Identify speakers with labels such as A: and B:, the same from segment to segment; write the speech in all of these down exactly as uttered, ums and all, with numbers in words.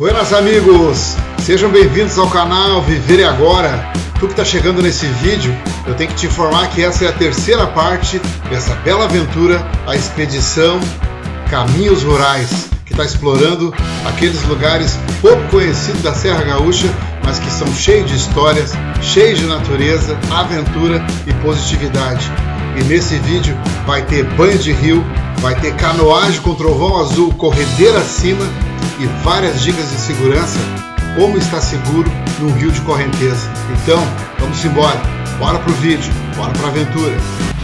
A: Buenas amigos, sejam bem-vindos ao canal Viver e Agora. Tu que está chegando nesse vídeo, eu tenho que te informar que essa é a terceira parte dessa bela aventura, a expedição Caminhos Rurais, que está explorando aqueles lugares pouco conhecidos da Serra Gaúcha, mas que são cheios de histórias, cheios de natureza, aventura e positividade. E nesse vídeo vai ter banho de rio, vai ter canoagem com trovão azul, corredeira acima e várias dicas de segurança, como estar seguro num rio de correnteza. Então, vamos embora, bora pro vídeo, bora pra aventura.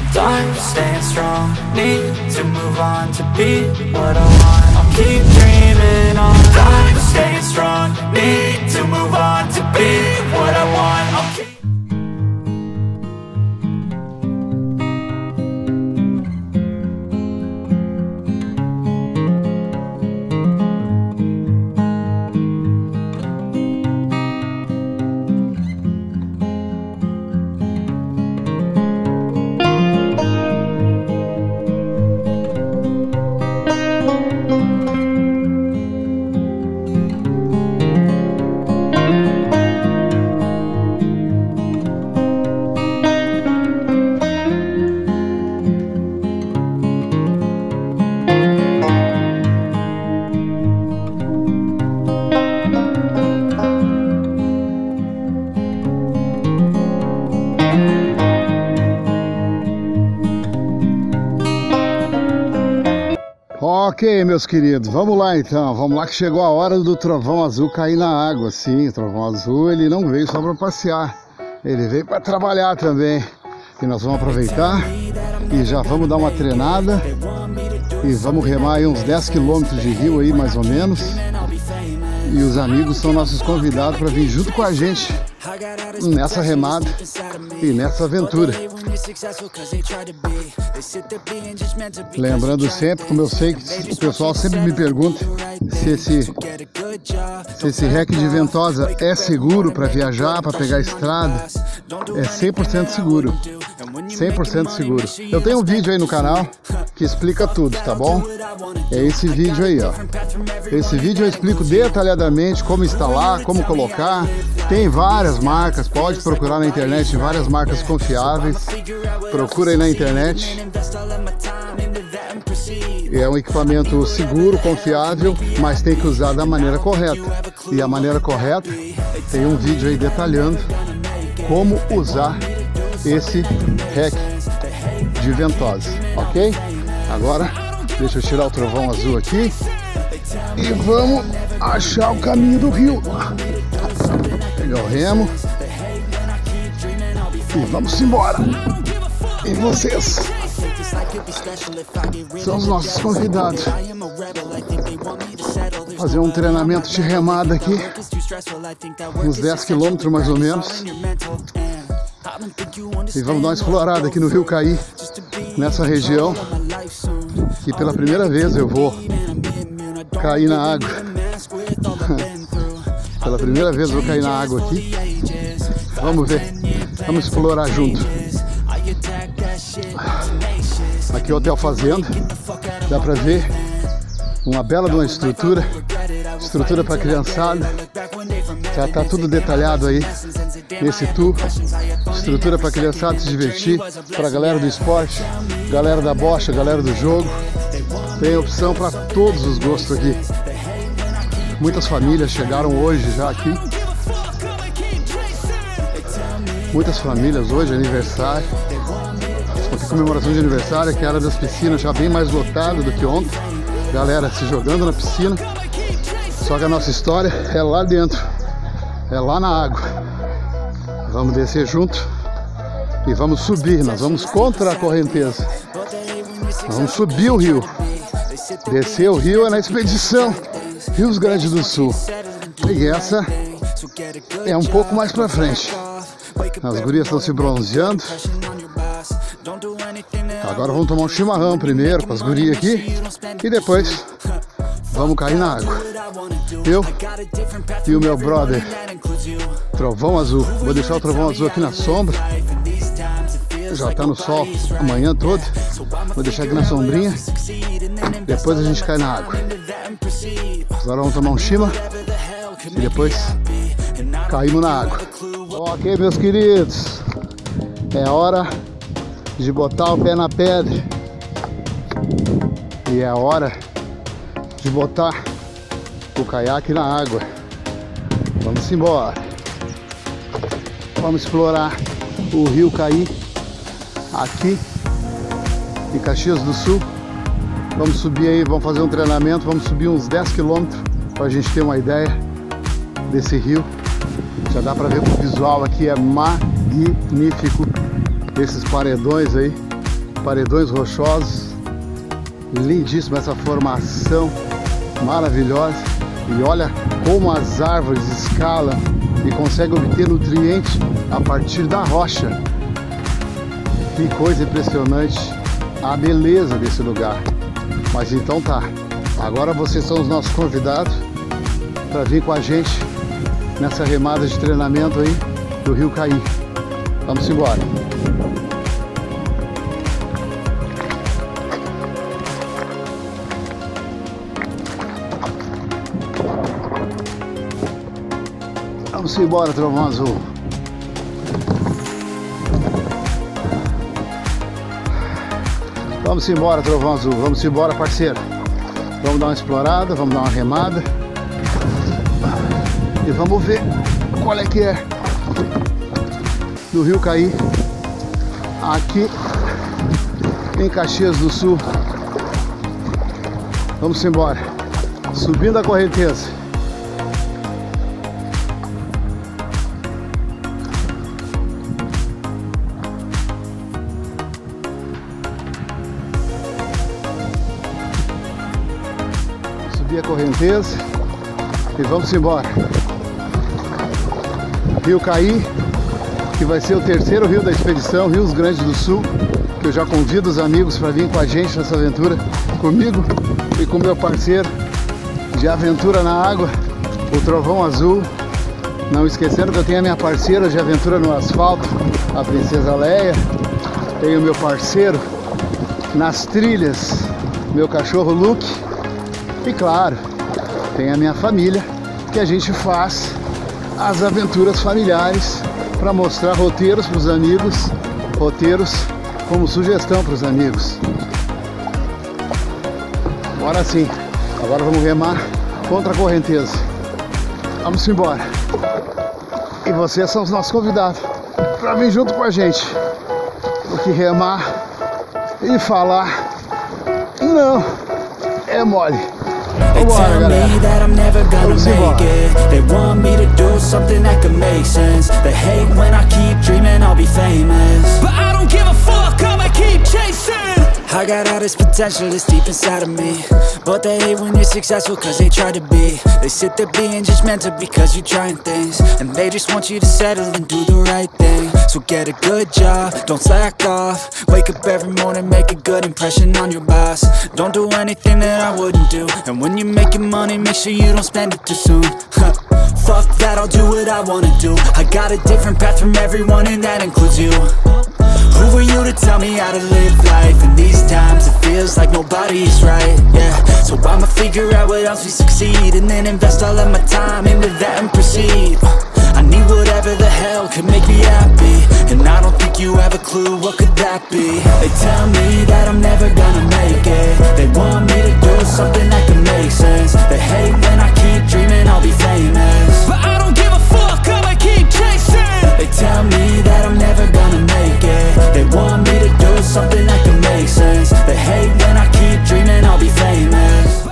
A: Ok, meus queridos, vamos lá então, vamos lá que chegou a hora do trovão azul cair na água. Sim, o trovão azul ele não veio só para passear, ele veio para trabalhar também. E nós vamos aproveitar e já vamos dar uma treinada e vamos remar aí uns dez quilômetros de rio aí mais ou menos. E os amigos são nossos convidados para vir junto com a gente nessa remada e nessa aventura. Lembrando sempre, como eu sei que o pessoal sempre me pergunta se esse, se esse rec de ventosa é seguro para viajar, para pegar a estrada. É cem por cento seguro, cem por cento seguro. Eu tenho um vídeo aí no canal que explica tudo, tá bom? É esse vídeo aí, ó. Esse vídeo eu explico detalhadamente como instalar, como colocar. Tem várias marcas, pode procurar na internet várias marcas confiáveis. Procura aí na internet. É um equipamento seguro, confiável, mas tem que usar da maneira correta. E a maneira correta, tem um vídeo aí detalhando como usar esse rec de ventosa, ok? Agora, deixa eu tirar o trovão azul aqui e vamos achar o caminho do rio. Pegar o remo e vamos embora. E vocês são os nossos convidados. Fazer um treinamento de remada aqui, uns dez quilômetros mais ou menos. E vamos dar uma explorada aqui no Rio Caí, nessa região. E pela primeira vez eu vou cair na água. Pela primeira vez eu vou cair na água aqui. Vamos ver, vamos explorar junto. Aqui é o Hotel Fazenda, dá pra ver uma bela de uma estrutura, estrutura para criançada, já tá tudo detalhado aí nesse tour, estrutura para criançada se divertir, para galera do esporte, galera da bocha, galera do jogo, tem opção para todos os gostos aqui. Muitas famílias chegaram hoje já aqui, muitas famílias hoje, aniversário. Comemoração de aniversário, que era das piscinas já bem mais lotada do que ontem. Galera se jogando na piscina. Só que a nossa história é lá dentro, é lá na água. Vamos descer junto e vamos subir. Nós vamos contra a correnteza. Vamos subir o rio. Descer o rio é na expedição Rios Grande do Sul. E essa é um pouco mais pra frente. As gurias estão se bronzeando. Agora vamos tomar um chimarrão primeiro com as gurias aqui e depois vamos cair na água. Eu e o meu brother Trovão Azul. Vou deixar o Trovão Azul aqui na sombra. Já tá no sol a manhã toda. Vou deixar aqui na sombrinha. Depois a gente cai na água. Agora vamos tomar um chima e depois caímos na água. Ok, meus queridos, é hora de botar o pé na pedra e é hora de botar o caiaque na água. Vamos embora. Vamos explorar o Rio Caí aqui em Caxias do Sul. Vamos subir aí, vamos fazer um treinamento, vamos subir uns dez quilômetros para a gente ter uma ideia desse rio. Já dá para ver que o visual aqui é magnífico. Esses paredões aí, paredões rochosos, lindíssima essa formação maravilhosa. E olha como as árvores escalam e conseguem obter nutrientes a partir da rocha. Que coisa impressionante a beleza desse lugar. Mas então tá, agora vocês são os nossos convidados para vir com a gente nessa remada de treinamento aí do Rio Caí. Vamos embora. Vamos embora, Trovão Azul. Vamos embora, Trovão Azul. Vamos embora, parceiro. Vamos dar uma explorada, vamos dar uma remada. E vamos ver qual é que é do Rio Caí aqui em Caxias do Sul. Vamos embora. Subindo a correnteza. Subir a correnteza e vamos embora. Rio Caí, que vai ser o terceiro rio da expedição, Rios Grandes do Sul, que eu já convido os amigos para vir com a gente nessa aventura, comigo e com meu parceiro de aventura na água, o Trovão Azul. Não esquecendo que eu tenho a minha parceira de aventura no asfalto, a Princesa Leia. Tenho o meu parceiro nas trilhas, meu cachorro Luke. E claro, tem a minha família, que a gente faz as aventuras familiares para mostrar roteiros para os amigos, roteiros como sugestão para os amigos. Agora sim, agora vamos remar contra a correnteza. Vamos embora. E vocês são os nossos convidados para vir junto com a gente. Porque remar e falar não é mole.
B: They tell me that I'm never gonna make it. They want me to do something that could make sense. They hate when I keep dreaming I'll be famous, but I don't give a fuck, I'ma keep chasing. I got all this potential that's deep inside of me, but they hate when you're successful cause they try to be. They sit there being judgmental because you're trying things, and they just want you to settle and do the right thing. So get a good job, don't slack off. Wake up every morning, make a good impression on your boss. Don't do anything that I wouldn't do, and when you're making money, make sure you don't spend it too soon. Fuck that, I'll do what I wanna do. I got a different path from everyone and that includes you. Who are you to tell me how to live life? In these times it feels like nobody's right, yeah. So I'ma figure out what else we succeed, and then invest all of my time into that and proceed. I need whatever the hell could make me happy, and I don't think you have a clue what could that be. They tell me that I'm never gonna make it. They want me to do something that could make sense. They hate when I keep dreaming I'll be famous, but I don't give a fuck, I'ma keep chasing. They tell me that I'm never gonna make it. They want me to do something that could make sense. They hate when I keep dreaming I'll be famous.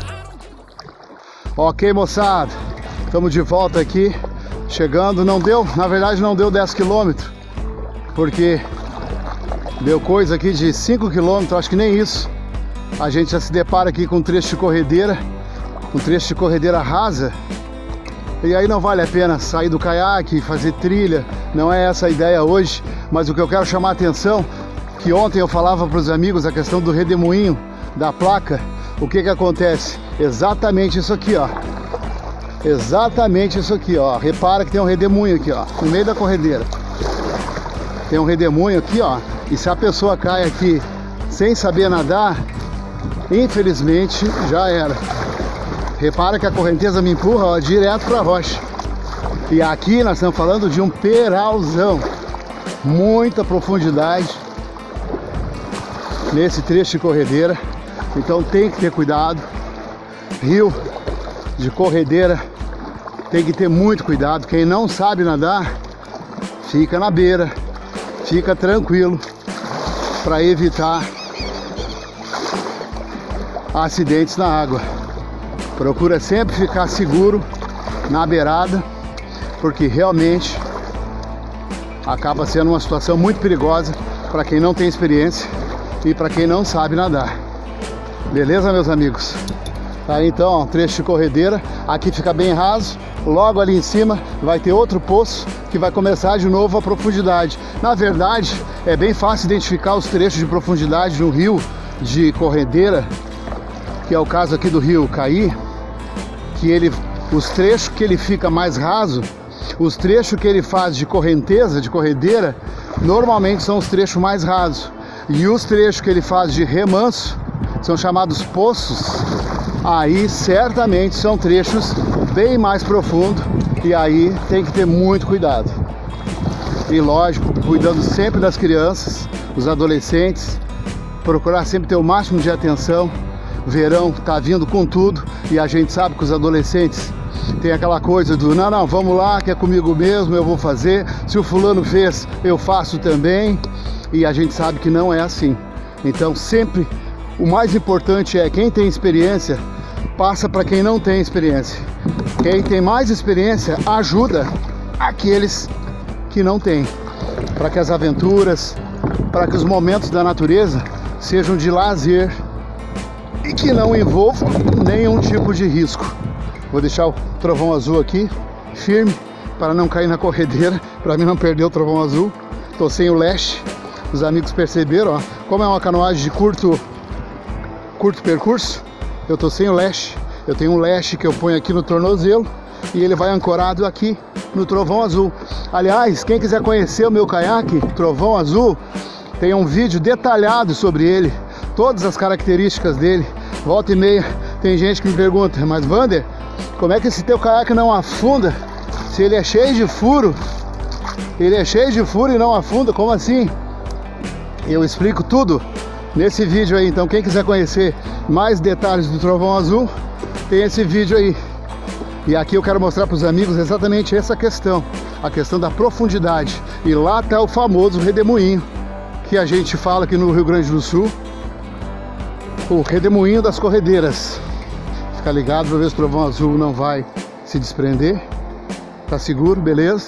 A: Ok, moçada, estamos de volta aqui. Chegando, não deu, na verdade não deu dez quilômetros, porque deu coisa aqui de cinco quilômetros, acho que nem isso. A gente já se depara aqui com um trecho de corredeira, um trecho de corredeira rasa, e aí não vale a pena sair do caiaque, fazer trilha, não é essa a ideia hoje. Mas o que eu quero chamar a atenção, que ontem eu falava para os amigos a questão do redemoinho da placa. O que que acontece? Exatamente isso aqui, ó. Exatamente isso aqui, ó. Repara que tem um redemoinho aqui, ó, no meio da corredeira. Tem um redemoinho aqui, ó. E se a pessoa cai aqui sem saber nadar, infelizmente já era. Repara que a correnteza me empurra, ó, direto para a rocha. E aqui nós estamos falando de um peralzão. Muita profundidade nesse trecho de corredeira. Então tem que ter cuidado. Rio de corredeira tem que ter muito cuidado. Quem não sabe nadar, fica na beira, fica tranquilo para evitar acidentes na água. Procura sempre ficar seguro na beirada, porque realmente acaba sendo uma situação muito perigosa para quem não tem experiência e para quem não sabe nadar. Beleza, meus amigos? Tá aí então, ó, trecho de corredeira. Aqui fica bem raso. Logo ali em cima vai ter outro poço que vai começar de novo a profundidade. Na verdade, é bem fácil identificar os trechos de profundidade no rio de corredeira, que é o caso aqui do rio Caí, que ele, os trechos que ele fica mais raso, os trechos que ele faz de correnteza, de corredeira, normalmente são os trechos mais rasos. E os trechos que ele faz de remanso são chamados poços. Aí certamente são trechos bem mais profundos e aí tem que ter muito cuidado. E lógico, cuidando sempre das crianças, dos adolescentes, procurar sempre ter o máximo de atenção. Verão tá vindo com tudo e a gente sabe que os adolescentes tem aquela coisa do não, não, vamos lá, que é comigo mesmo, eu vou fazer. Se o fulano fez, eu faço também. E a gente sabe que não é assim. Então sempre o mais importante é quem tem experiência passa para quem não tem experiência. Quem tem mais experiência ajuda aqueles que não têm, para que as aventuras, para que os momentos da natureza sejam de lazer e que não envolvam nenhum tipo de risco. Vou deixar o trovão azul aqui firme para não cair na corredeira, para mim não perder o trovão azul. Estou sem o leste. Os amigos perceberam, ó, como é uma canoagem de curto curto percurso, eu tô sem o leste. Eu tenho um leste que eu ponho aqui no tornozelo e ele vai ancorado aqui no trovão azul. Aliás, quem quiser conhecer o meu caiaque Trovão Azul, tem um vídeo detalhado sobre ele, todas as características dele. Volta e meia tem gente que me pergunta, mas Vander, como é que esse teu caiaque não afunda? Se ele é cheio de furo, ele é cheio de furo e não afunda, como assim? Eu explico tudo nesse vídeo aí. Então quem quiser conhecer mais detalhes do Trovão Azul, tem esse vídeo aí. E aqui eu quero mostrar para os amigos exatamente essa questão, a questão da profundidade. E lá está o famoso redemoinho, que a gente fala aqui no Rio Grande do Sul, o redemoinho das corredeiras. Fica ligado para ver se o Trovão Azul não vai se desprender. Tá seguro, beleza?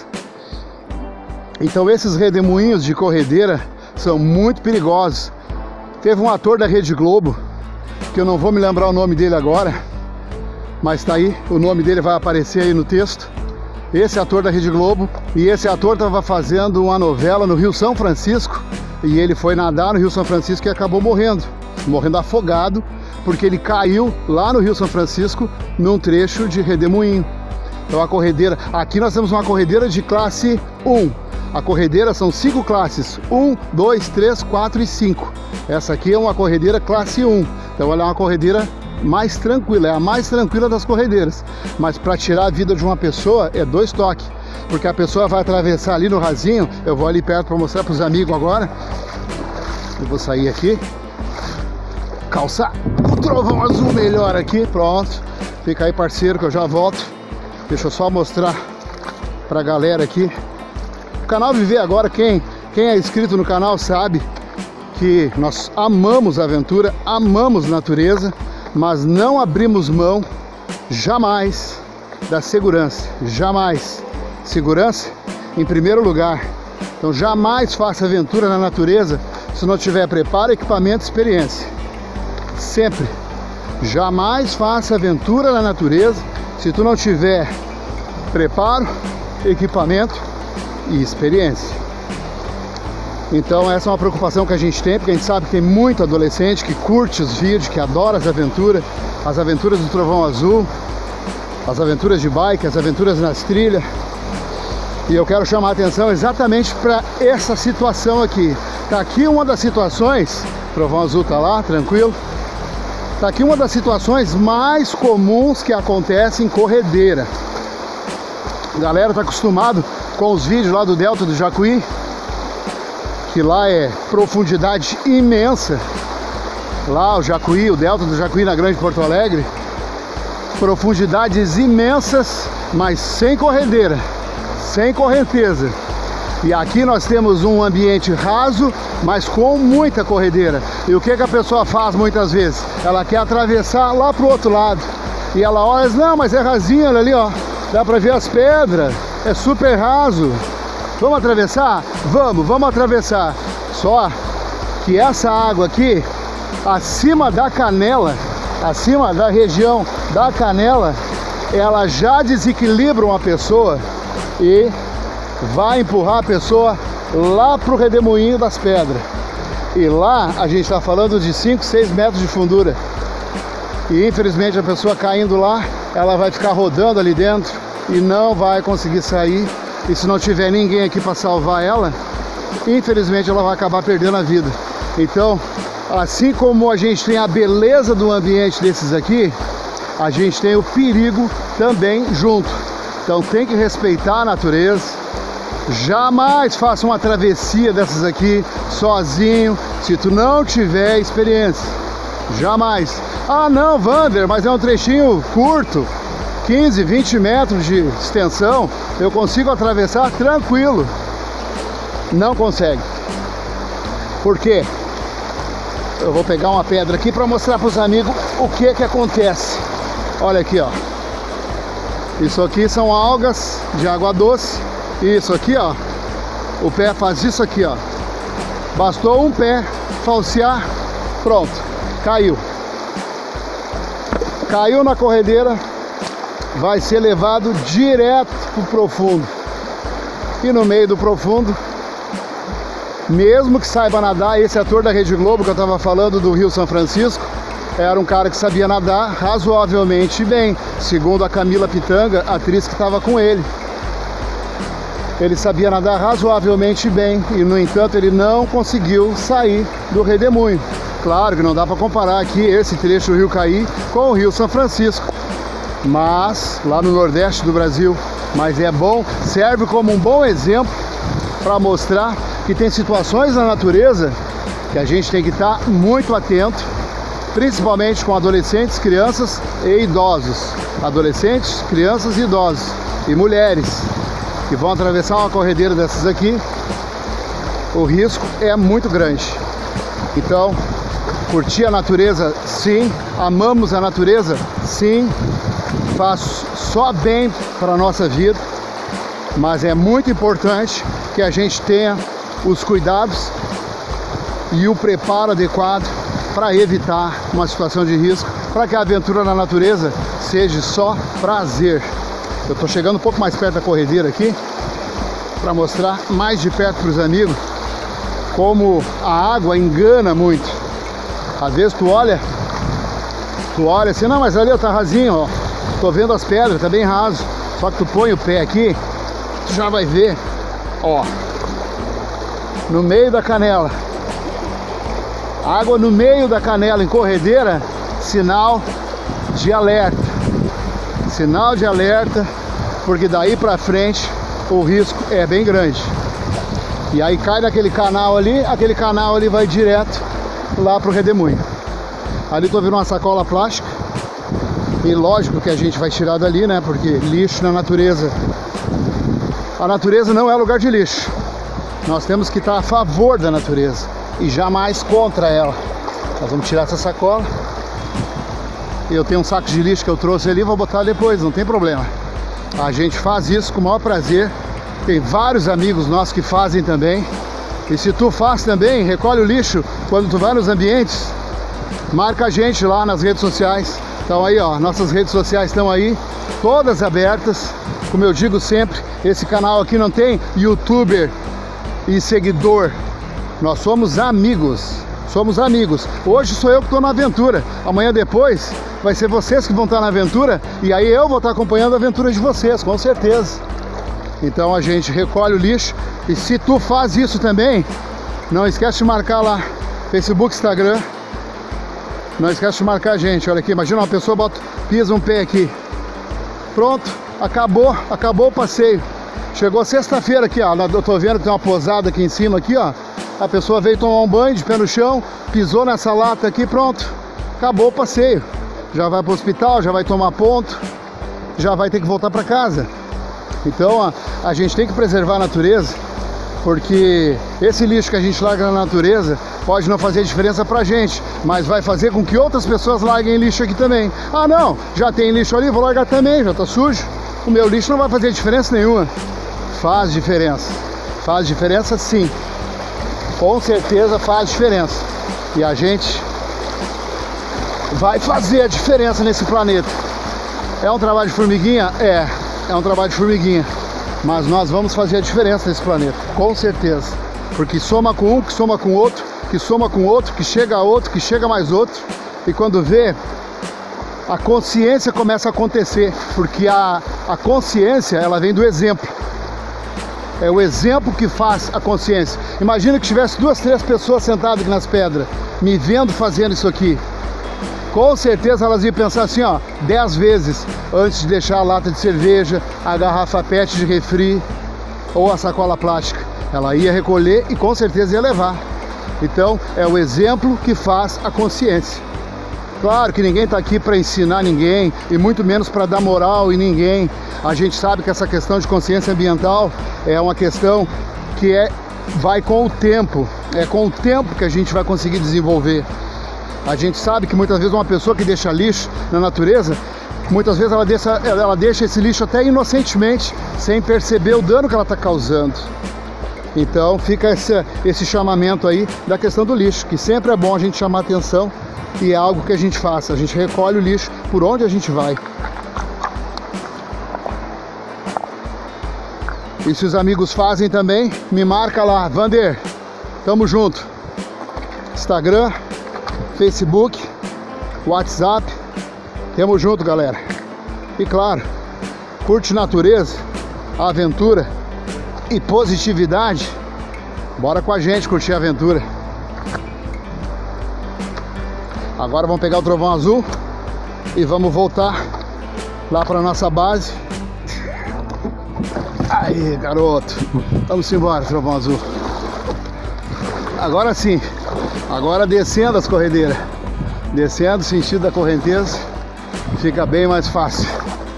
A: Então esses redemoinhos de corredeira são muito perigosos. Teve um ator da Rede Globo, que eu não vou me lembrar o nome dele agora, mas tá aí, o nome dele vai aparecer aí no texto. Esse ator da Rede Globo, e esse ator estava fazendo uma novela no Rio São Francisco, e ele foi nadar no Rio São Francisco e acabou morrendo, morrendo afogado, porque ele caiu lá no Rio São Francisco, num trecho de redemoinho. Então a corredeira, aqui nós temos uma corredeira de classe um. A corredeira são cinco classes, um, dois, três, quatro e cinco. Essa aqui é uma corredeira classe um, então ela é uma corredeira mais tranquila, é a mais tranquila das corredeiras. Mas para tirar a vida de uma pessoa é dois toques, porque a pessoa vai atravessar ali no rasinho. Eu vou ali perto para mostrar para os amigos agora. Eu vou sair aqui, calçar o Trovão Azul melhor aqui, pronto. Fica aí, parceiro, que eu já volto. Deixa eu só mostrar para a galera aqui. O canal Viver Agora, quem, quem é inscrito no canal sabe que nós amamos a aventura, amamos natureza, mas não abrimos mão jamais da segurança, jamais. Segurança em primeiro lugar. Então jamais faça aventura na natureza se não tiver preparo, equipamento e experiência. Sempre. Jamais faça aventura na natureza se tu não tiver preparo, equipamento e experiência. Então essa é uma preocupação que a gente tem, porque a gente sabe que tem muito adolescente que curte os vídeos, que adora as aventuras, as aventuras do Trovão Azul, as aventuras de bike, as aventuras nas trilhas. E eu quero chamar a atenção exatamente para essa situação aqui. Tá aqui uma das situações, o Trovão Azul tá lá, tranquilo. Tá aqui uma das situações mais comuns que acontece em corredeira. A galera tá acostumado com os vídeos lá do Delta do Jacuí, que lá é profundidade imensa. Lá o Jacuí, o Delta do Jacuí na Grande Porto Alegre, profundidades imensas, mas sem corredeira, sem correnteza. E aqui nós temos um ambiente raso, mas com muita corredeira. E o que que a pessoa faz muitas vezes? Ela quer atravessar lá pro outro lado. E ela olha e diz, não, mas é rasinho, olha ali, ó. Dá pra ver as pedras, é super raso. Vamos atravessar? Vamos, vamos atravessar. Só que essa água aqui, acima da canela, acima da região da canela, ela já desequilibra uma pessoa e vai empurrar a pessoa lá pro redemoinho das pedras. E lá a gente está falando de cinco, seis metros de fundura. E infelizmente a pessoa caindo lá, ela vai ficar rodando ali dentro e não vai conseguir sair. E se não tiver ninguém aqui para salvar ela, infelizmente ela vai acabar perdendo a vida. Então, assim como a gente tem a beleza do ambiente desses aqui, a gente tem o perigo também junto. Então tem que respeitar a natureza. Jamais faça uma travessia dessas aqui sozinho, se tu não tiver experiência. Jamais. Ah não, Wander, mas é um trechinho curto, quinze, vinte metros de extensão, eu consigo atravessar tranquilo. Não consegue. Por quê? Eu vou pegar uma pedra aqui para mostrar para os amigos o que que acontece. Olha aqui, ó. Isso aqui são algas de água doce. Isso aqui, ó, o pé faz isso aqui, ó. Bastou um pé falsear, pronto, caiu. Caiu na corredeira, vai ser levado direto pro profundo. E no meio do profundo, mesmo que saiba nadar, esse ator da Rede Globo que eu tava falando do Rio São Francisco, era um cara que sabia nadar razoavelmente bem, segundo a Camila Pitanga, atriz que estava com ele. Ele sabia nadar razoavelmente bem e, no entanto, ele não conseguiu sair do redemoinho. Claro que não dá para comparar aqui esse trecho do Rio Caí com o Rio São Francisco, mas lá no Nordeste do Brasil. Mas é bom, serve como um bom exemplo para mostrar que tem situações na natureza que a gente tem que estar muito atento, principalmente com adolescentes, crianças e idosos. Adolescentes, crianças e idosos e mulheres que vão atravessar uma corredeira dessas aqui, o risco é muito grande. Então, curtir a natureza, sim. Amamos a natureza, sim. Faz só bem para a nossa vida, mas é muito importante que a gente tenha os cuidados e o preparo adequado para evitar uma situação de risco, para que a aventura na natureza seja só prazer. Eu estou chegando um pouco mais perto da corredeira aqui para mostrar mais de perto para os amigos como a água engana muito. Às vezes tu olha, tu olha assim, não, mas ali está rasinho, ó. Tô vendo as pedras, tá bem raso. Só que tu põe o pé aqui, tu já vai ver, ó, no meio da canela. Água no meio da canela em corredeira, sinal de alerta. Sinal de alerta, porque daí pra frente o risco é bem grande. E aí cai naquele canal ali, aquele canal ali vai direto lá pro redemoinho. Ali tô vendo uma sacola plástica, e lógico que a gente vai tirar dali, né? Porque lixo na natureza, a natureza não é lugar de lixo. Nós temos que estar a favor da natureza e jamais contra ela. Nós vamos tirar essa sacola. Eu tenho um saco de lixo que eu trouxe ali, vou botar depois, não tem problema. A gente faz isso com o maior prazer. Tem vários amigos nossos que fazem também. E se tu faz também, recolhe o lixo quando tu vai nos ambientes, marca a gente lá nas redes sociais. Então aí, ó, nossas redes sociais estão aí, todas abertas. Como eu digo sempre, esse canal aqui não tem youtuber e seguidor. Nós somos amigos. Somos amigos. Hoje sou eu que estou na aventura. Amanhã depois vai ser vocês que vão estar na aventura. E aí eu vou estar acompanhando a aventura de vocês, com certeza. Então a gente recolhe o lixo. E se tu faz isso também, não esquece de marcar lá Facebook, Instagram Não esquece de marcar a gente. Olha aqui, imagina uma pessoa bota, pisa um pé aqui. Pronto, acabou, acabou o passeio. Chegou sexta-feira aqui, ó. Eu tô vendo que tem uma posada aqui em cima aqui, ó. A pessoa veio tomar um banho de pé no chão, pisou nessa lata aqui, pronto. Acabou o passeio. Já vai pro hospital, já vai tomar ponto, já vai ter que voltar para casa. Então a, a gente tem que preservar a natureza, porque esse lixo que a gente larga na natureza pode não fazer diferença pra gente, mas vai fazer com que outras pessoas larguem lixo aqui também. Ah não, já tem lixo ali, vou largar também, já tá sujo. O meu lixo não vai fazer diferença nenhuma. Faz diferença, faz diferença sim. Com certeza faz diferença. E a gente vai fazer a diferença nesse planeta. É um trabalho de formiguinha? É, é um trabalho de formiguinha. Mas nós vamos fazer a diferença nesse planeta, com certeza. Porque soma com um, que soma com outro, que soma com outro, que chega a outro, que chega mais outro. E quando vê, a consciência começa a acontecer. Porque a, a consciência, ela vem do exemplo. É o exemplo que faz a consciência. Imagina que tivesse duas, três pessoas sentadas aqui nas pedras, me vendo fazendo isso aqui. Com certeza elas iam pensar assim, ó, dez vezes antes de deixar a lata de cerveja, a garrafa pet de refri ou a sacola plástica. Ela ia recolher e com certeza ia levar. Então é o exemplo que faz a consciência. Claro que ninguém está aqui para ensinar ninguém e muito menos para dar moral em ninguém. A gente sabe que essa questão de consciência ambiental é uma questão que é, vai com o tempo. É com o tempo que a gente vai conseguir desenvolver. A gente sabe que muitas vezes uma pessoa que deixa lixo na natureza, muitas vezes ela deixa, ela deixa esse lixo até inocentemente, sem perceber o dano que ela está causando. Então fica esse, esse chamamento aí da questão do lixo, que sempre é bom a gente chamar atenção e é algo que a gente faça. A gente recolhe o lixo por onde a gente vai. E se os amigos fazem também, me marca lá, Vander, tamo junto. Instagram, Facebook, WhatsApp, tamo junto, galera. E claro, curte natureza, aventura e positividade. Bora com a gente curtir a aventura. Agora vamos pegar o trovão azul e vamos voltar lá para nossa base. Aí, garoto, vamos embora, trovão azul. Agora sim, agora descendo as corredeiras, descendo o sentido da correnteza, fica bem mais fácil.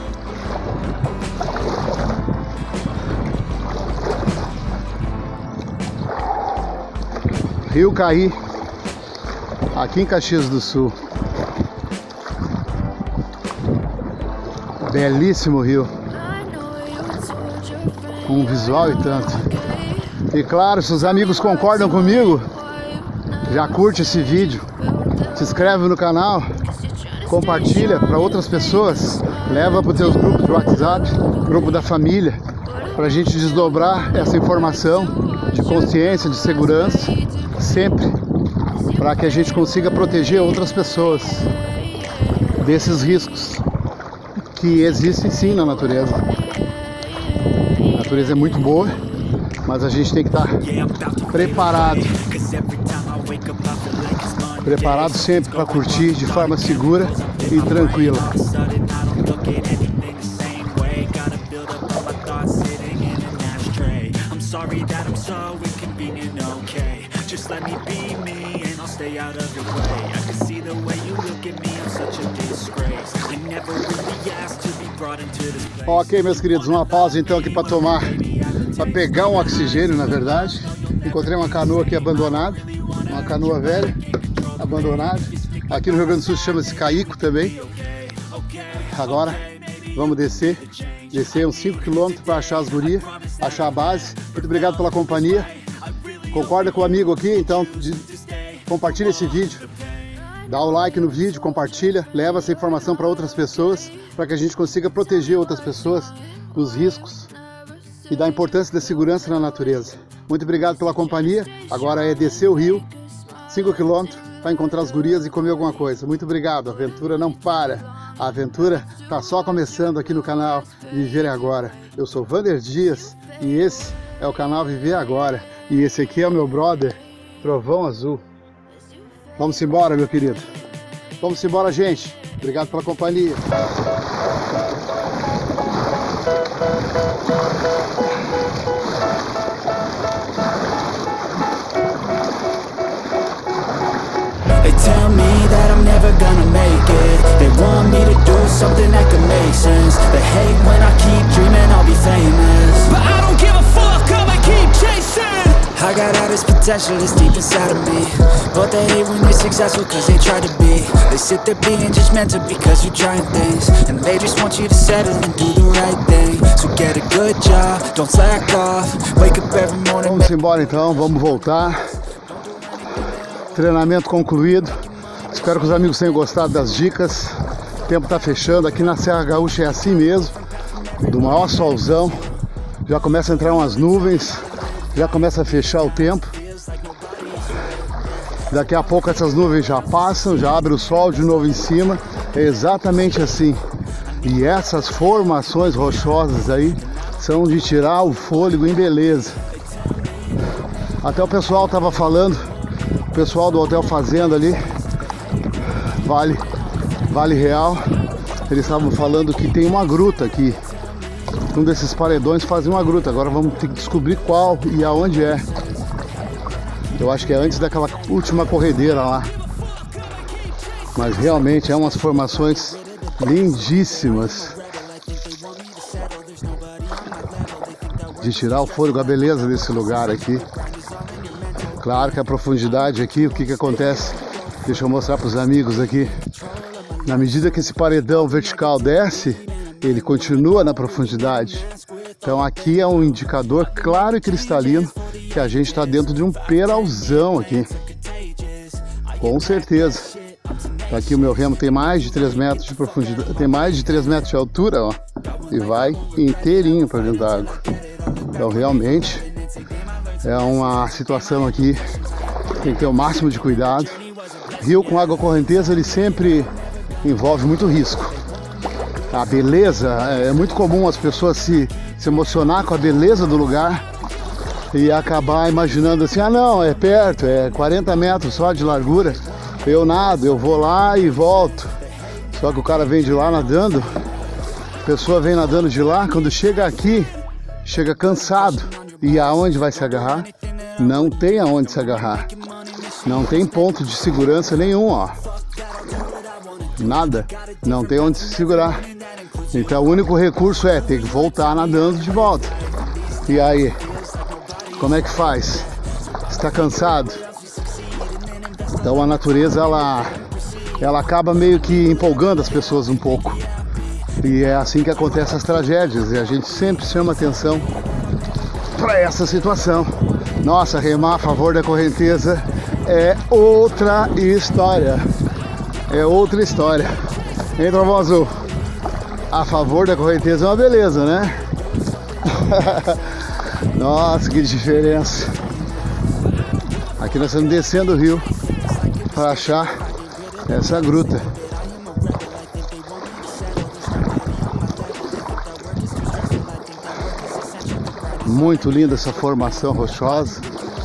A: Rio Caí, aqui em Caxias do Sul. Belíssimo rio, com um visual e tanto. E claro, se os amigos concordam comigo, já curte esse vídeo, se inscreve no canal, compartilha para outras pessoas, leva para os teus grupos de WhatsApp, grupo da família, para a gente desdobrar essa informação de consciência, de segurança, sempre, para que a gente consiga proteger outras pessoas desses riscos que existem sim na natureza. A natureza é muito boa, mas a gente tem que estar preparado, preparado sempre para curtir de forma segura e tranquila. Ok, meus queridos, uma pausa então aqui para tomar, para pegar um oxigênio, na verdade. Encontrei uma canoa aqui abandonada, uma canoa velha, abandonada. Aqui no Rio Grande do Sul chama-se caico também. Agora vamos descer, descer uns cinco quilômetros para achar as gurias, achar a base. Muito obrigado pela companhia. Concorda com o amigo aqui, então de, compartilha esse vídeo. Dá o like no vídeo, compartilha, leva essa informação para outras pessoas, para que a gente consiga proteger outras pessoas dos riscos e da importância da segurança na natureza. Muito obrigado pela companhia. Agora é descer o rio, cinco quilômetros, para encontrar as gurias e comer alguma coisa. Muito obrigado, a aventura não para. A aventura está só começando aqui no canal Viver Agora. Eu sou Vander Dias e esse é o canal Viver Agora. E esse aqui é o meu brother, Trovão Azul. Vamos embora, meu querido. Vamos embora, gente. Obrigado pela companhia.
B: They tell me that I'm never gonna make it. They want me to do something that could make sense. They hate when I keep dreaming I'll be famous, but I don't give a fuck, I'ma keep chasing. I got all this potential that's deep inside of me, but they hate when you're successful cause they try to be. They sit there being judgmental because you're trying things, and they just want you to settle and do the right thing. So get a good job, don't slack off. Wake up every morning.
A: Vamos embora então, vamos voltar. Treinamento concluído. Espero que os amigos tenham gostado das dicas. O tempo está fechando. Aqui na Serra Gaúcha é assim mesmo. Do maior solzão. Já começa a entrar umas nuvens. Já começa a fechar o tempo. Daqui a pouco essas nuvens já passam. Já abre o sol de novo em cima. É exatamente assim. E essas formações rochosas aí são de tirar o fôlego em beleza. Até o pessoal estava falando, o pessoal do Hotel Fazenda ali, Vale, Vale Real, eles estavam falando que tem uma gruta aqui. Um desses paredões fazia uma gruta. Agora vamos ter que descobrir qual e aonde é. Eu acho que é antes daquela última corredeira lá. Mas realmente é umas formações lindíssimas. De tirar o fôlego, a beleza desse lugar aqui. Claro que a profundidade aqui, o que que acontece? Deixa eu mostrar para os amigos aqui. Na medida que esse paredão vertical desce, ele continua na profundidade. Então aqui é um indicador claro e cristalino que a gente está dentro de um peralzão aqui. Com certeza. Aqui o meu remo tem mais de três metros de profundidade, tem mais de três metros de altura, ó, e vai inteirinho para dentro da água. Então realmente é uma situação aqui, tem que ter o máximo de cuidado. Rio com água correnteza, ele sempre envolve muito risco. A beleza, é muito comum as pessoas se, se emocionar com a beleza do lugar e acabar imaginando assim, ah não, é perto, é quarenta metros só de largura, eu nado, eu vou lá e volto. Só que o cara vem de lá nadando, a pessoa vem nadando de lá, quando chega aqui, chega cansado. E aonde vai se agarrar? Não tem aonde se agarrar. Não tem ponto de segurança nenhum, ó. Nada. Não tem onde se segurar. Então o único recurso é ter que voltar nadando de volta. E aí? Como é que faz? Está cansado? Então a natureza, ela, ela acaba meio que empolgando as pessoas um pouco. E é assim que acontecem as tragédias. E a gente sempre chama atenção para essa situação. Nossa, remar a favor da correnteza é outra história. É outra história. Hein, Trovão Azul? A favor da correnteza é uma beleza, né? Nossa, que diferença. Aqui nós estamos descendo o rio para achar essa gruta. Muito linda essa formação rochosa.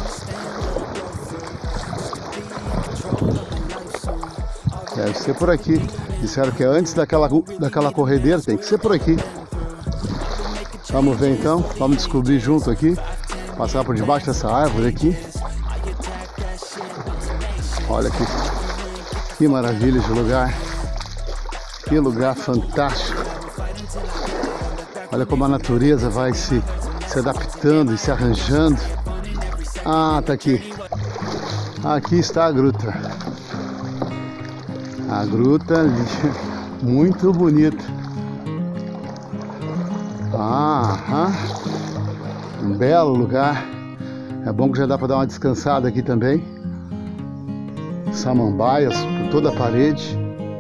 A: Deve ser por aqui. Disseram que é antes daquela, daquela corredeira, tem que ser por aqui. Vamos ver então, vamos descobrir junto aqui. Passar por debaixo dessa árvore aqui. Olha aqui, que maravilha de lugar. Que lugar fantástico. Olha como a natureza vai se, se adaptando e se arranjando. Ah, tá aqui. Aqui está a gruta. A gruta ali, muito bonita. Ah, um belo lugar. É bom que já dá para dar uma descansada aqui também. Samambaias por toda a parede.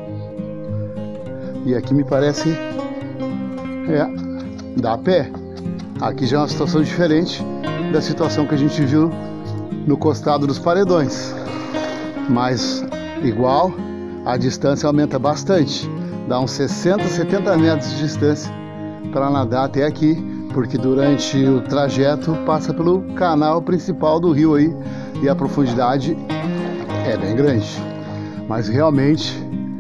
A: E aqui me parece, é, dá pé. Aqui já é uma situação diferente da situação que a gente viu no costado dos paredões. Mas igual, a distância aumenta bastante. Dá uns sessenta, setenta metros de distância para nadar até aqui, porque durante o trajeto passa pelo canal principal do rio aí e a profundidade é bem grande. Mas realmente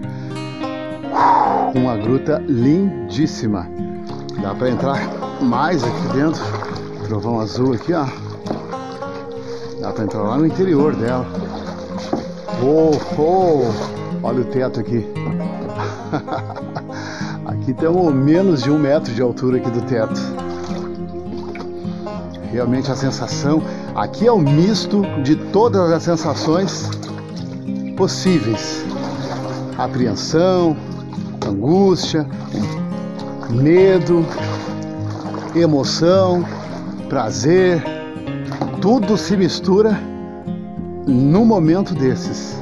A: com uma gruta lindíssima. Dá para entrar mais aqui dentro. Trovão azul aqui, ó. Dá para entrar lá no interior dela. Oh, oh. Olha o teto aqui. Aqui temos menos de um metro de altura aqui do teto. Realmente a sensação aqui é um misto de todas as sensações possíveis. Apreensão, angústia, medo, emoção, prazer, tudo se mistura num momento desses.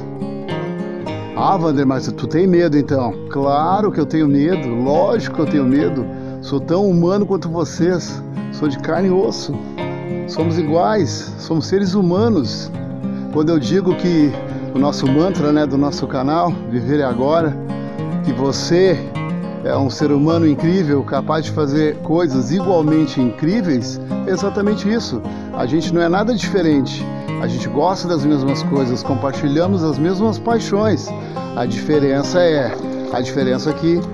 A: Ah, Wander, mas tu tem medo então? Claro que eu tenho medo, lógico que eu tenho medo. Sou tão humano quanto vocês, sou de carne e osso. Somos iguais, somos seres humanos. Quando eu digo que o nosso mantra, né, do nosso canal, Viver é Agora, que você é um ser humano incrível, capaz de fazer coisas igualmente incríveis, é exatamente isso. A gente não é nada diferente. A gente gosta das mesmas coisas, compartilhamos as mesmas paixões. A diferença é, a diferença é que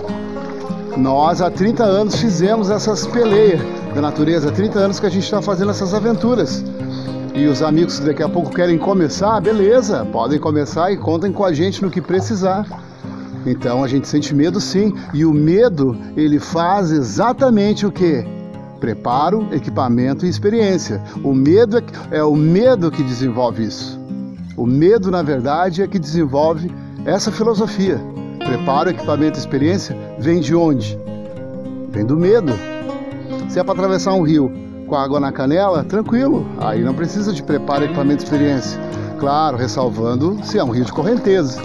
A: nós há trinta anos fizemos essas peleias da natureza, há trinta anos que a gente está fazendo essas aventuras. E os amigos que daqui a pouco querem começar, beleza, podem começar e contem com a gente no que precisar. Então a gente sente medo sim, e o medo ele faz exatamente o quê? Preparo, equipamento e experiência. O medo é, é o medo que desenvolve isso. O medo, na verdade, é que desenvolve essa filosofia. Preparo, equipamento e experiência vem de onde? Vem do medo. Se é para atravessar um rio com água na canela, tranquilo. Aí não precisa de preparo, equipamento e experiência. Claro, ressalvando se é um rio de correnteza.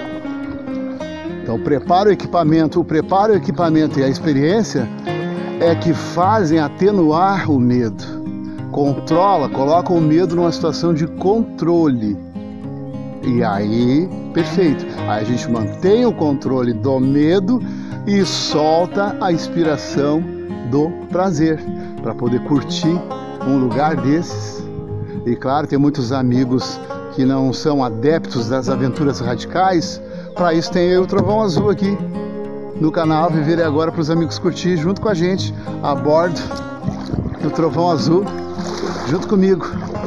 A: Então, preparo, equipamento, o preparo, o equipamento e a experiência é que fazem atenuar o medo. Controla, coloca o medo numa situação de controle. E aí, perfeito. Aí a gente mantém o controle do medo e solta a inspiração do prazer, para poder curtir um lugar desses. E claro, tem muitos amigos que não são adeptos das aventuras radicais. Para isso tem eu, o Trovão Azul, aqui no canal Viver é Agora, para os amigos curtir junto com a gente, a bordo do Trovão Azul, junto comigo.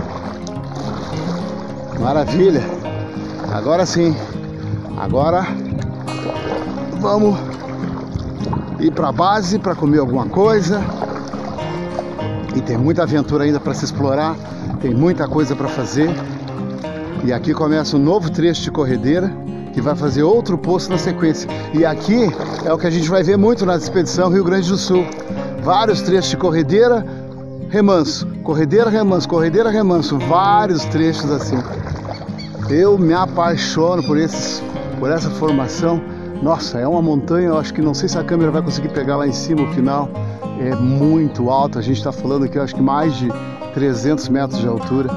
A: Maravilha! Agora sim, agora vamos ir para a base para comer alguma coisa. E tem muita aventura ainda para se explorar, tem muita coisa para fazer. E aqui começa um novo trecho de corredeira, que vai fazer outro poço na sequência. E aqui é o que a gente vai ver muito na expedição Rio Grande do Sul. Vários trechos de corredeira, remanso, corredeira, remanso, corredeira, remanso, vários trechos assim. Eu me apaixono por, esses, por essa formação. Nossa, é uma montanha, eu acho que não sei se a câmera vai conseguir pegar lá em cima o final. É muito alto, a gente está falando aqui, eu acho que mais de trezentos metros de altura.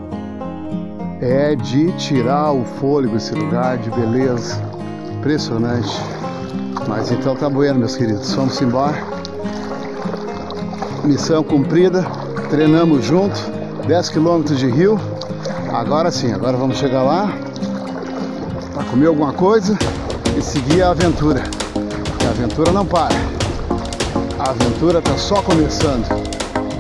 A: É de tirar o fôlego esse lugar, de beleza, impressionante. Mas então tá bueno, meus queridos, vamos embora. Missão cumprida, treinamos junto, dez quilômetros de rio. Agora sim, agora vamos chegar lá para comer alguma coisa e seguir a aventura. E a aventura não para, a aventura tá só começando.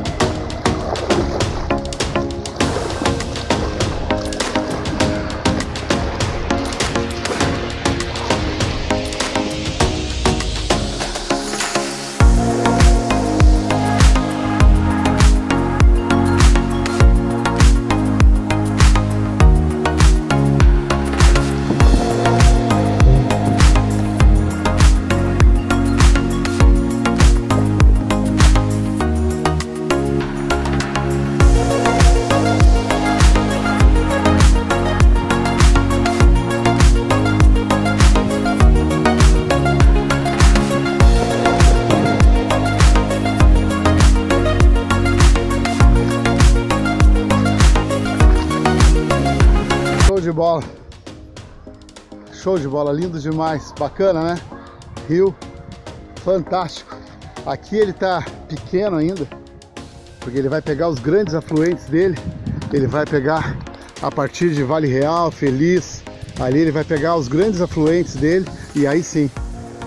A: Show de bola, show de bola, lindo demais, bacana, né? Rio fantástico. Aqui ele tá pequeno ainda, porque ele vai pegar os grandes afluentes dele. Ele vai pegar a partir de Vale Real, Feliz, ali ele vai pegar os grandes afluentes dele, e aí sim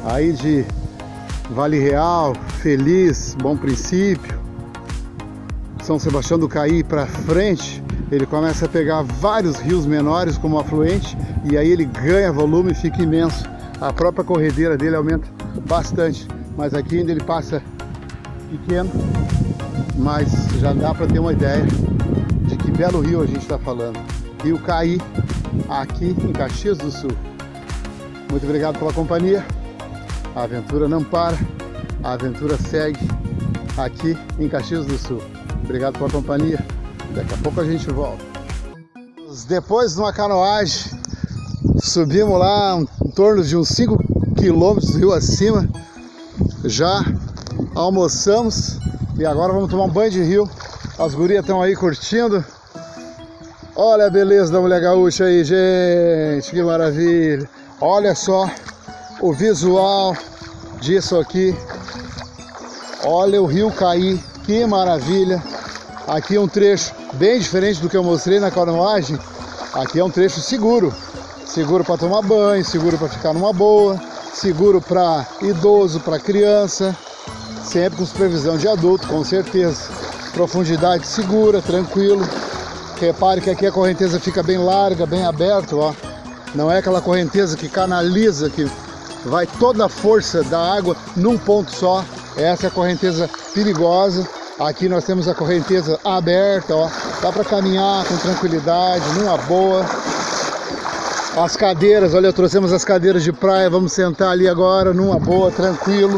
A: aí de Vale Real, Feliz, Bom Princípio, São Sebastião do Caí para frente, ele começa a pegar vários rios menores como afluente e aí ele ganha volume e fica imenso. A própria corredeira dele aumenta bastante, mas aqui ainda ele passa pequeno, mas já dá para ter uma ideia de que belo rio a gente está falando. Rio Caí, aqui em Caxias do Sul. Muito obrigado pela companhia. A aventura não para, a aventura segue aqui em Caxias do Sul. Obrigado pela companhia. Daqui a pouco a gente volta. Depois de uma canoagem, subimos lá em torno de uns cinco quilômetros do rio acima. Já almoçamos e agora vamos tomar um banho de rio. As gurias estão aí curtindo. Olha a beleza da mulher gaúcha aí, gente, que maravilha. Olha só o visual disso aqui. Olha o rio Caí, que maravilha. Aqui é um trecho bem diferente do que eu mostrei na canoagem. Aqui é um trecho seguro. Seguro para tomar banho, seguro para ficar numa boa, seguro para idoso, para criança. Sempre com supervisão de adulto, com certeza. Profundidade segura, tranquilo. Repare que aqui a correnteza fica bem larga, bem aberta, ó. Não é aquela correnteza que canaliza, que vai toda a força da água num ponto só. Essa é a correnteza perigosa. Aqui nós temos a correnteza aberta, ó. Dá para caminhar com tranquilidade, numa boa. As cadeiras, olha, trouxemos as cadeiras de praia, vamos sentar ali agora, numa boa, tranquilo,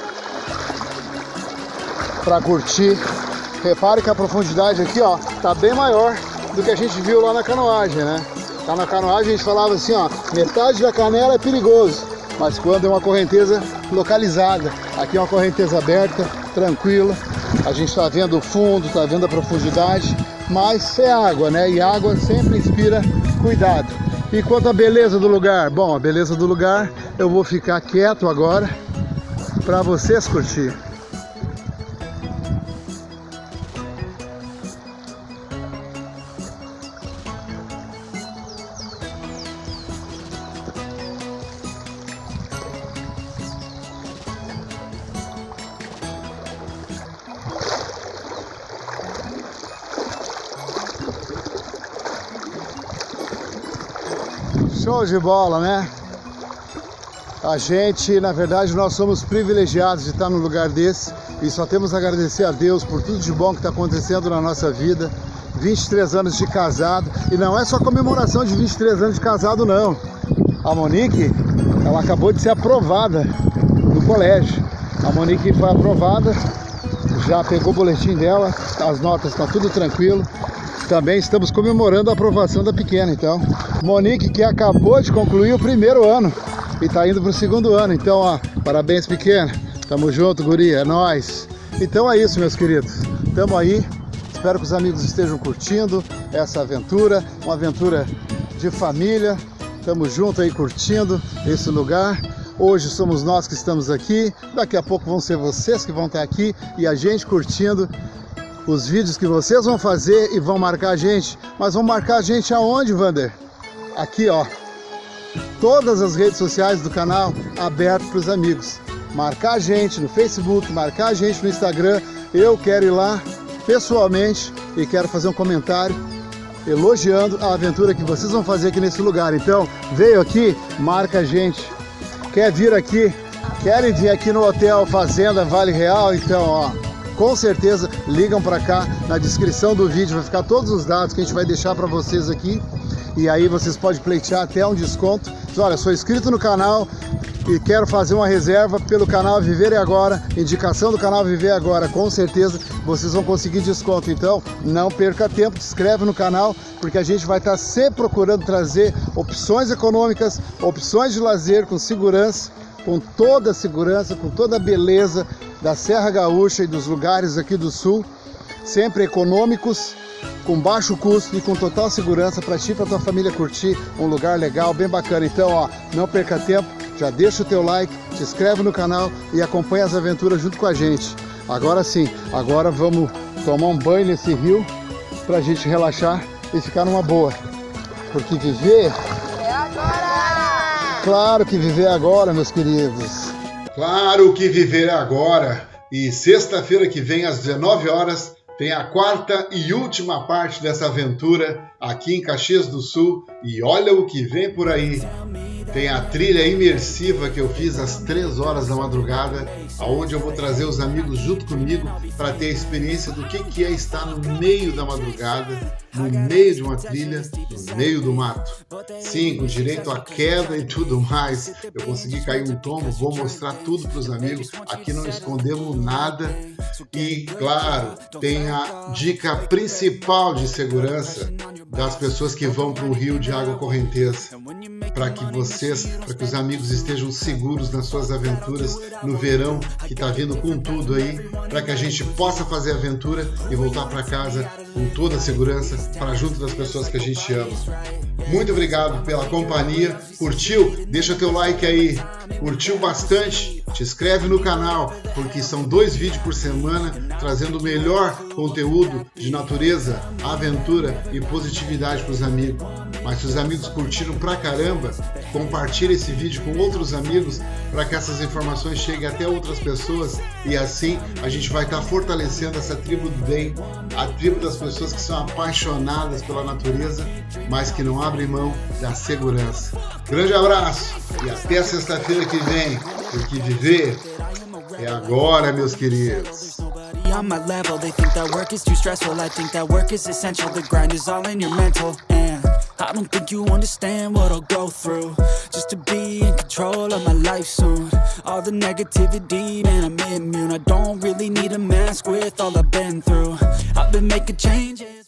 A: para curtir. Repare que a profundidade aqui, ó, tá bem maior do que a gente viu lá na canoagem, né? Lá na canoagem a gente falava assim, ó, metade da canela é perigoso, mas quando é uma correnteza localizada. Aqui é uma correnteza aberta, tranquila. A gente está vendo o fundo, está vendo a profundidade, mas é água, né? E água sempre inspira cuidado. E quanto à beleza do lugar? Bom, a beleza do lugar eu vou ficar quieto agora para vocês curtir. Show de bola, né? A gente, na verdade, nós somos privilegiados de estar num lugar desse e só temos a agradecer a Deus por tudo de bom que está acontecendo na nossa vida. vinte e três anos de casado, e não é só comemoração de vinte e três anos de casado, não. A Monique, ela acabou de ser aprovada no colégio. A Monique foi aprovada, já pegou o boletim dela, as notas estão tudo tranquilo. Também estamos comemorando a aprovação da pequena, então. Monique, que acabou de concluir o primeiro ano e está indo para o segundo ano. Então, ó, parabéns, pequena. Tamo junto, guria, é nóis. Então é isso, meus queridos. Tamo aí. Espero que os amigos estejam curtindo essa aventura, uma aventura de família. Tamo junto aí curtindo esse lugar. Hoje somos nós que estamos aqui. Daqui a pouco vão ser vocês que vão estar aqui e a gente curtindo os vídeos que vocês vão fazer e vão marcar a gente. Mas vão marcar a gente aonde, Vander? Aqui, ó. Todas as redes sociais do canal aberto para os amigos. Marcar a gente no Facebook, marcar a gente no Instagram. Eu quero ir lá pessoalmente e quero fazer um comentário elogiando a aventura que vocês vão fazer aqui nesse lugar. Então, veio aqui, marca a gente. Quer vir aqui? Querem vir aqui no Hotel Fazenda Vale Real? Então, ó, com certeza ligam para cá, na descrição do vídeo vai ficar todos os dados que a gente vai deixar para vocês aqui. E aí vocês podem pleitear até um desconto. Diz, olha, sou inscrito no canal e quero fazer uma reserva pelo canal Viver e Agora, indicação do canal Viver e Agora, com certeza vocês vão conseguir desconto. Então não perca tempo, se inscreve no canal, porque a gente vai estar sempre procurando trazer opções econômicas, opções de lazer com segurança, com toda a segurança, com toda a beleza da Serra Gaúcha e dos lugares aqui do Sul, sempre econômicos, com baixo custo e com total segurança para ti e para tua família curtir um lugar legal, bem bacana. Então, ó, não perca tempo, já deixa o teu like, se inscreve no canal e acompanha as aventuras junto com a gente. Agora sim, agora vamos tomar um banho nesse rio pra gente relaxar e ficar numa boa. Porque viver... é agora! Claro que viver agora, meus queridos. Claro que viver é agora. E sexta-feira que vem, às dezenove horas, tem a quarta e última parte dessa aventura aqui em Caxias do Sul. E olha o que vem por aí. Tem a trilha imersiva que eu fiz às três horas da madrugada, onde eu vou trazer os amigos junto comigo para ter a experiência do que, que é estar no meio da madrugada, no meio de uma trilha, no meio do mato. Sim, com direito à queda e tudo mais. Eu consegui cair um tombo, vou mostrar tudo para os amigos. Aqui não escondemos nada. E, claro, tem a dica principal de segurança das pessoas que vão para o rio de água correnteza, para que vocês, para que os amigos estejam seguros nas suas aventuras no verão que está vindo com tudo aí, para que a gente possa fazer a aventura e voltar para casa com toda a segurança, para junto das pessoas que a gente ama. Muito obrigado pela companhia. Curtiu? Deixa teu like aí. Curtiu bastante? Te inscreve no canal, porque são dois vídeos por semana trazendo o melhor conteúdo de natureza, aventura e positividade para os amigos. Mas se os amigos curtiram pra caramba, compartilhe esse vídeo com outros amigos para que essas informações cheguem até outras pessoas e assim a gente vai estar fortalecendo essa tribo do bem, a tribo das pessoas que são apaixonadas pela natureza, mas que não abrem mão da segurança. Grande abraço e até sexta-feira que vem, porque viver é agora, meus queridos.
B: On my level, they think that work is too stressful. I think that work is essential. The grind is all in your mental, and I don't think you understand what I'll go through just to be in control of my life soon. All the negativity, man, I'm immune. I don't really need a mask with all I've been through. I've been making changes.